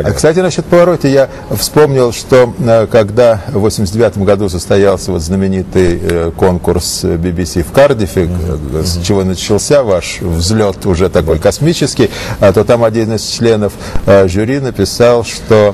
Кстати, насчет Паваротти я вспомнил, что когда в 1989 году состоялся вот знаменитый конкурс BBC в Кардифе, с чего начался ваш взлет уже такой космический, то там один из членов жюри написал, что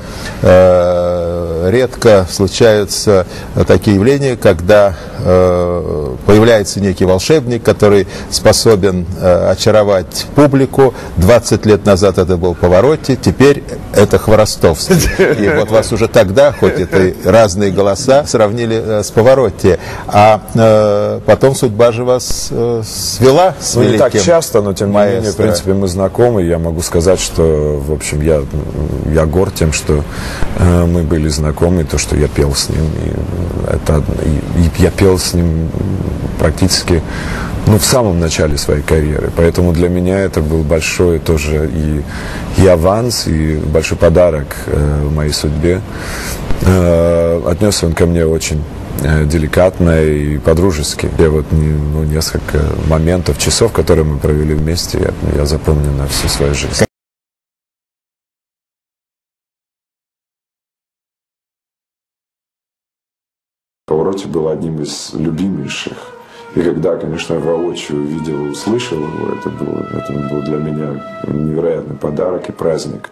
редко случаются такие явления, когда появляется некий волшебник, который способен очаровать публику. 20 лет назад это был Паваротти, теперь это Хворостовский. И вот вас уже тогда, хоть это и разные голоса, сравнили с Паваротти. А потом судьба же вас свела с великим. Не так часто, но тем не менее, в принципе, мы знакомы. Я могу сказать, что, в общем, я горд тем, что мы были знакомы, то, что я пел с ним. И я пел с ним практически в самом начале своей карьеры. Поэтому для меня это был большой тоже и аванс, и большой подарок в моей судьбе. Отнесся он ко мне очень деликатно и по-дружески. Я вот несколько моментов, часов, которые мы провели вместе, я запомню на всю свою жизнь. Паваротти был одним из любимейших. И когда, конечно, я воочию увидел и услышал его, это был для меня невероятный подарок и праздник.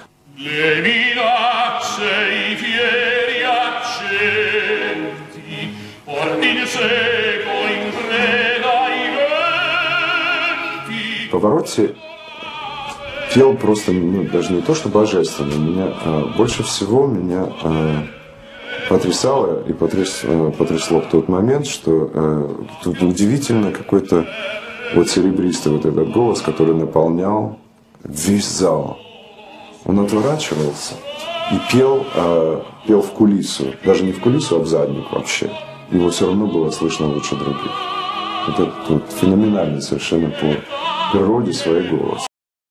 Паваротти пел просто, даже не то, что божественно, больше всего меня потрясало и потрясло в тот момент, что тут удивительно какой-то вот серебристый вот этот голос, который наполнял весь зал. Он отворачивался и пел в кулису, даже не в кулису, а в задник вообще. Его все равно было слышно лучше других. Это феноменальный совершенно по природе свой голос.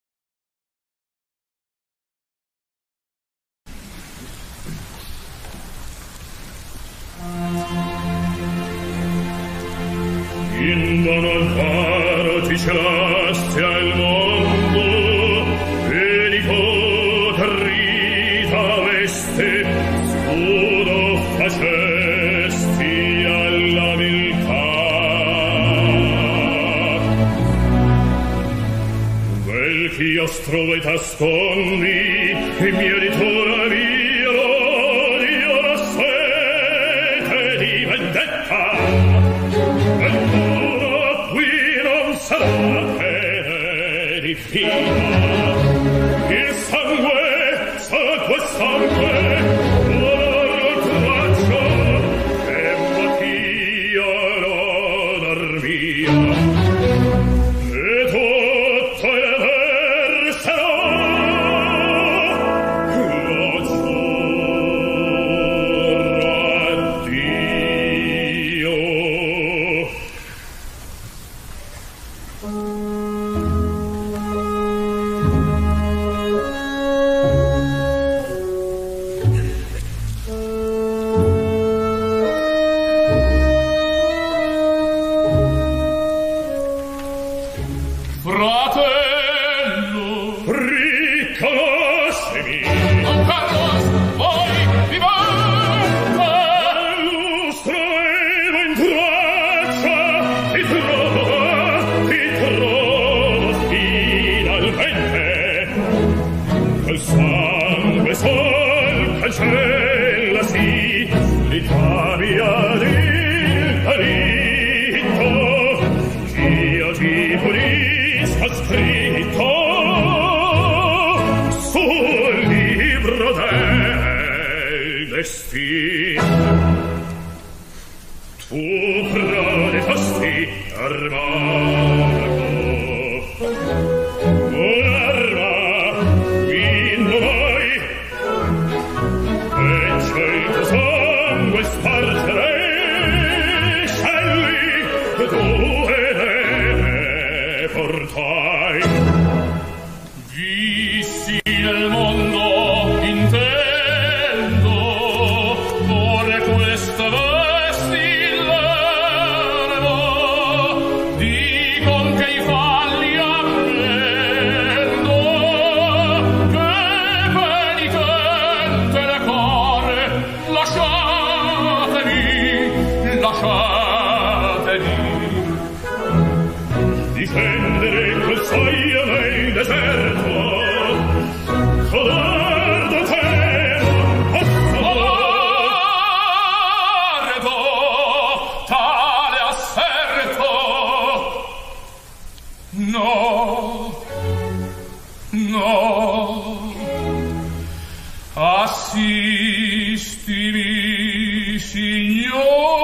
Ostrovo e tascondi e mio ritorno io la sete di vendetta ancora qui non sarà pene di fino il sangue ora traccio e mattia non armia scendere col saio nel deserto. Codardo te non posso guardo tale asserto. No, no, assistimi, signore.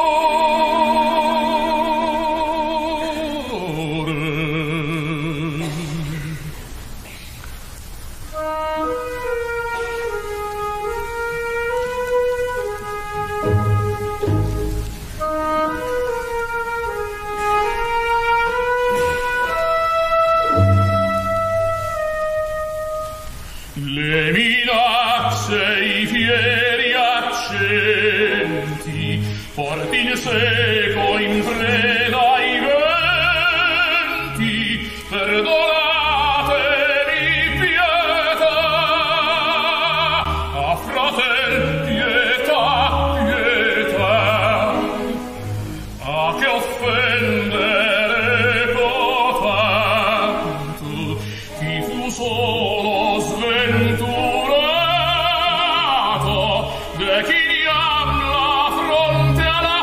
Le minacce, i fieri accenti, forti in seco, in preda ai venti, perdonatemi pietà, a fratel pietà, pietà, a che offendere potanto, chi fu solo sventurato, decliniam la fronte alla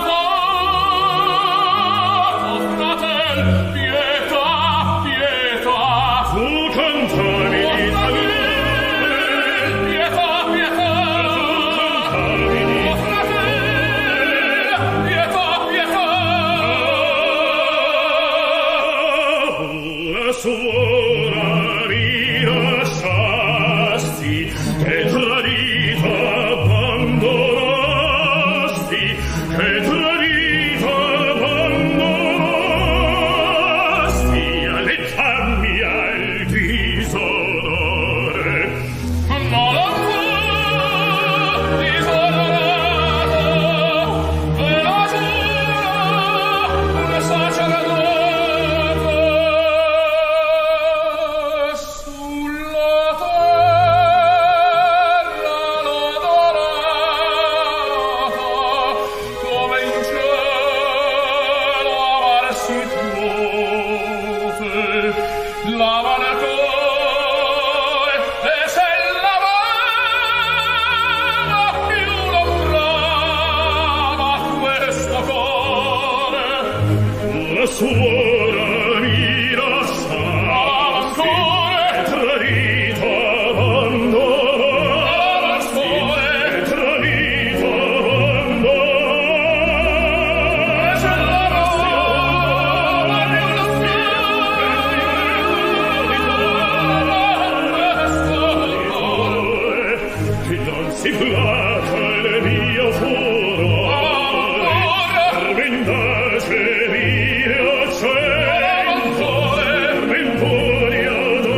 foto, fratel, pietà, pietà, fu cantabili, pietà, pietà, fratel, pietà, pietà, la suora rilasciasti, che tradita abbandonasti, che tradita abbandonasti, alle fiamme al disonore. Non fu disonorato, ve lo giuro, un sacerdote sulla terra l'odorata, come in cielo amar si puote, la manecore e se la mano più l'ombrava questo cuore. La suora mi lascia ancora tradito abbandono, tradito abbandono, se la mano più l'ombrava che non si placa il mio furore, mendace mio accento, mentoria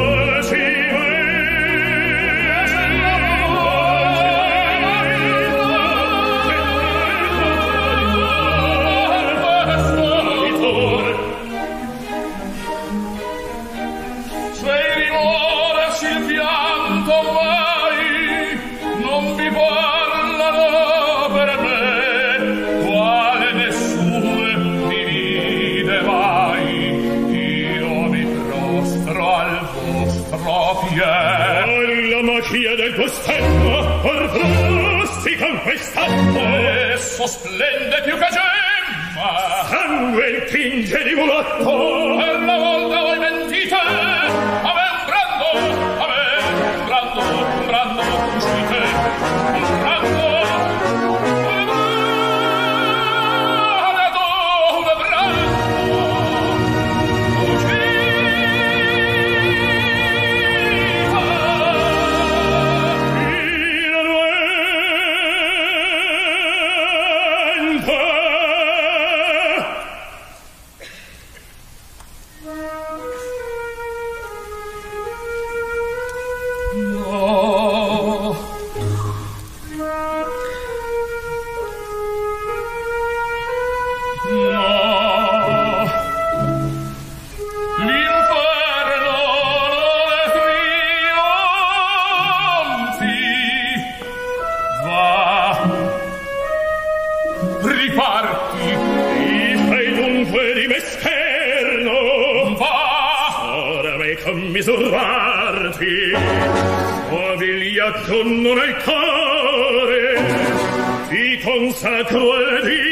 se rimuoversi il pianto mai non vi parlano per me, quale nessuno mi vide mai, io mi prostro al vostro piede. La magia del tuo stemma orfrostica in quest'atto, esso splende più che gemma, sangue il tinge di mulatto. Per la volta voi mentite, a me un brando uscite, un brando, riparti, ti fai dunque di me scherno, commisurarti, o vigliacco non altare, ti consacro al Dio